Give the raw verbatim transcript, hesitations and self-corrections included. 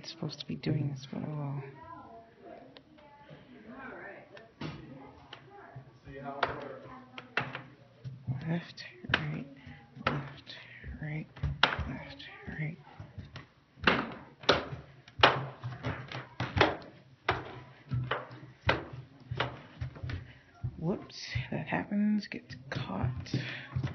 it's supposed to be doing this, but oh well. Left, right, left, right, left, right. Whoops, that happens, gets caught.